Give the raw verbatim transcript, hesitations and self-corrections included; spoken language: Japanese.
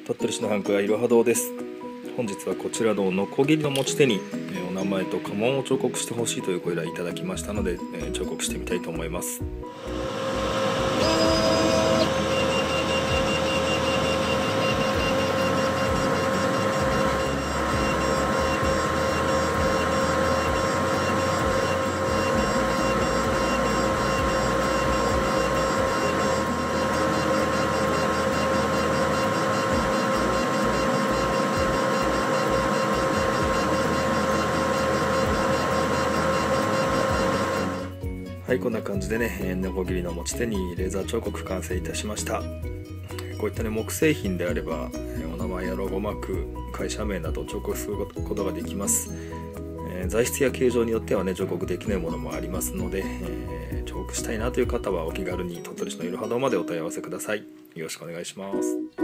鳥取市の繁華街いろは堂です。本日はこちらのノコギリの持ち手にお名前と家紋を彫刻してほしいというご依頼いただきましたので、彫刻してみたいと思います。はい、こんな感じでね、ノコギリの持ち手にレーザー彫刻完成いたしました。こういったね、木製品であればお名前やロゴマーク、会社名など彫刻することができます。えー、材質や形状によってはね、彫刻できないものもありますので、えー、彫刻したいなという方はお気軽に鳥取市のいろは堂までお問い合わせください。よろしくお願いします。